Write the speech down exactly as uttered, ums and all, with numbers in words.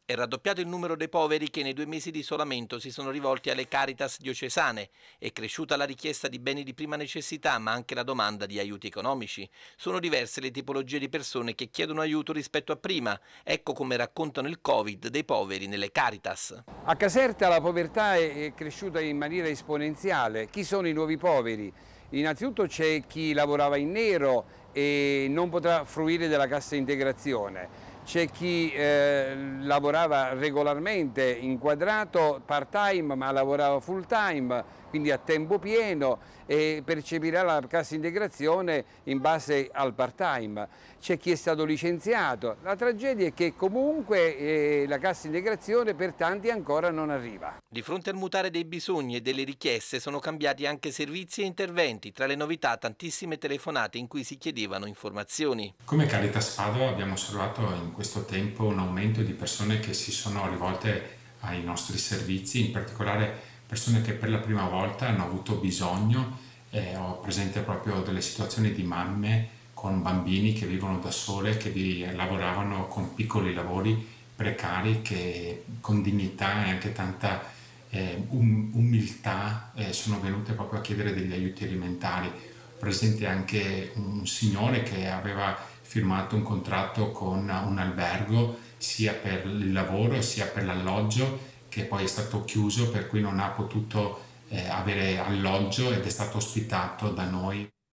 È raddoppiato il numero dei poveri che nei due mesi di isolamento si sono rivolti alle Caritas diocesane. È cresciuta la richiesta di beni di prima necessità, ma anche la domanda di aiuti economici. Sono diverse le tipologie di persone che chiedono aiuto rispetto a prima. Ecco come raccontano il Covid dei poveri nelle Caritas. A Caserta la povertà è cresciuta in maniera esponenziale. Chi sono i nuovi poveri? Innanzitutto c'è chi lavorava in nero e non potrà fruire della cassa integrazione. C'è chi eh, lavorava regolarmente, inquadrato part-time, ma lavorava full-time, quindi a tempo pieno, e percepirà la cassa integrazione in base al part-time. C'è chi è stato licenziato. La tragedia è che comunque eh, la cassa integrazione per tanti ancora non arriva. Di fronte al mutare dei bisogni e delle richieste sono cambiati anche servizi e interventi. Tra le novità tantissime telefonate in cui si chiedevano informazioni. Come Caritas Padova abbiamo osservato in questo tempo un aumento di persone che si sono rivolte ai nostri servizi, in particolare persone che per la prima volta hanno avuto bisogno. Eh, ho presente proprio delle situazioni di mamme con bambini che vivono da sole, che vi lavoravano con piccoli lavori precari, che con dignità e anche tanta eh, um, umiltà eh, sono venute proprio a chiedere degli aiuti alimentari. Ho presente anche un signore che aveva firmato un contratto con un albergo sia per il lavoro sia per l'alloggio, che poi è stato chiuso, per cui non ha potuto eh, avere alloggio ed è stato ospitato da noi.